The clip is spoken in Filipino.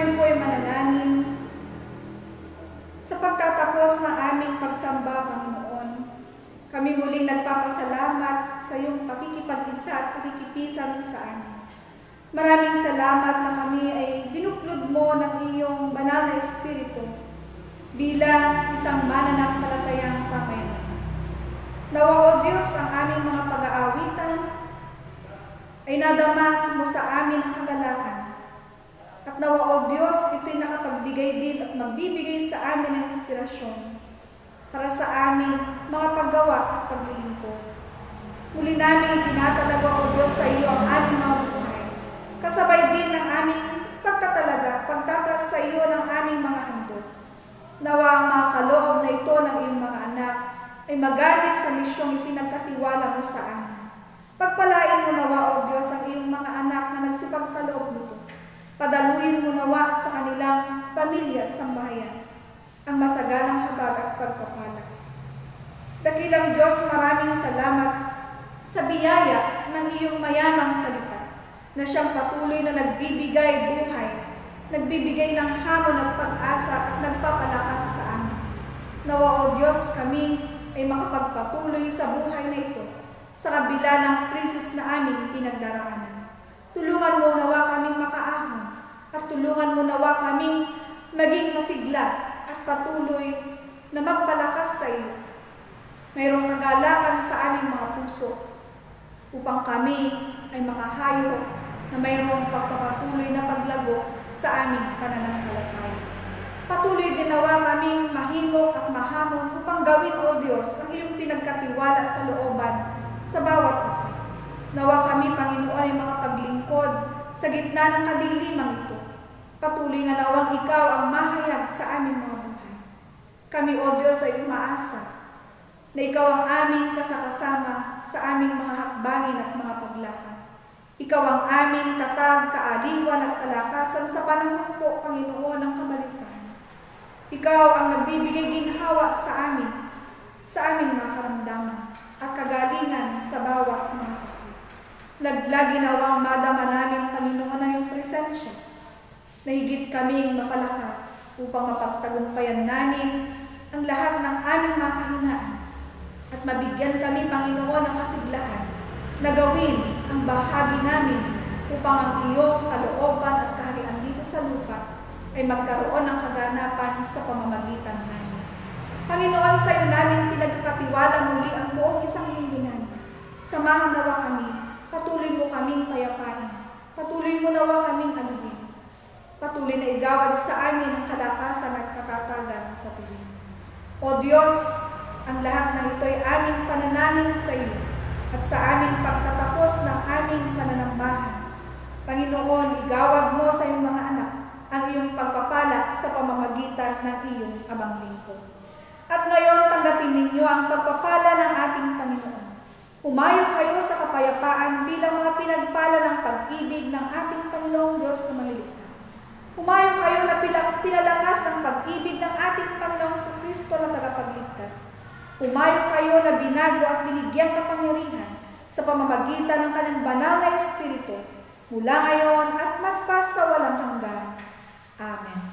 ngayon po ay manalangin sa pagtatapos ng aming pagsamba, Panginoon. Kami muling nagpapasalamat sa iyong pakikipag-isa at pakikipisan sa amin. Maraming salamat na kami ay binuklod mo ng iyong banal na Espiritu bilang isang mananampalatayang pamayanan. Nawa, O Diyos, ang aming mga pag-aawitan ay nadama mo sa amin ang kagalakan. At nawa, O Diyos, ito'y nakapagbigay din at magbibigay sa amin ng inspirasyon para sa aming mga paggawa at paglilingkod. Muli namin itinatalaga, O Diyos, sa iyo ang aming mga buhay. Kasabay din ng aming pagtataas sa iyo ng aming mga handog. Nawa ang mga kaloob na ito ng iyong mga anak ay magamit sa misyong ipinagkatiwala mo sa amin. Pagpalain mo nawa, O Diyos, ang iyong mga anak na nagsipagkaloob nito. Padaluin mo nawa sa kanilang pamilya at sambahayan ang masaganang habag at pagpapala. Dakilang Diyos, maraming salamat sa biyaya ng iyong mayamang salita na siyang patuloy na nagbibigay buhay, nagbibigay ng hamon at pag-asa at nagpapalakas sa amin. Nawa, O Diyos, kami ay makapagpatuloy sa buhay na ito sa kabila ng krisis na aming pinagdaraanan. Tulungan mo nawa kaming makaahon at tulungan mo nawa kaming maging masigla at patuloy na magpalakas sa iyo. Mayroong kagalakan sa aming mga puso upang kami ay makahayo na mayroong pagpapatuloy na paglago sa aming pananampalataya. Patuloy din nawa kaming mahimok at mahamon upang gawin, O Diyos, ang iyong pinagkatiwala at kalooban sa bawat isa. Nawa kami, Panginoon, ay makapaglingkod sa gitna ng kadiliman ito. Patuloy nga nawang ikaw ang mahayag sa aming mga buhay. Kami, O Diyos, ay umaasa na ikaw ang aming kasakasama sa aming mga hakbangin at mga paglakad. Ikaw ang aming tatag, kaaliwan at kalakasan sa panahon po, Panginoon, ng kamalisan. Ikaw ang nagbibigay ginhawa sa aming mga karamdaman at kagalingan sa bawat mga sakit. Laglag ginawang madama namin, Panginoon, ang iyong presensya na higit kaming mapalakas upang mapagtagumpayan namin ang lahat ng aming mga kahinaan at mabigyan kami, Panginoon, ng kasiglahan na gawin ang bahagi namin upang ang iyong kalooban at kaharian dito sa lupa ay magkaroon ng kaganapan sa pamamagitan namin. Panginoon, sa iyo namin pinagkakatiwala muli ang buong isang linggo namin. Samahan nawa kami, patuloy mo kaming payapain, patuloy mo nawa kaming anuhin, patuloy na igawad sa amin ang kalakasan at katatagan sa tuwing. O Diyos, ang lahat ng ito ay aming pananamin sa iyo at sa aming pagtatapos ng aming pananambahan. Panginoon, igawad mo sa iyong mga anak ang iyong pagpapala sa pamamagitan ng iyong abang lingkod. At ngayon, tanggapin ninyo ang pagpapala ng ating Panginoon. Humayo kayo sa kapayapaan bilang mga pinagpala ng pag-ibig ng ating Panginoong Diyos na malilikha. Humayo kayo na pinalakas ng pag-ibig ng ating Panginoong Kristo na tagapagligtas. Humayo kayo na binago at binigyang kapangyarihan sa pamamagitan ng kanyang banal na Espiritu mula ngayon at magpas sa walang hanggan. Amen.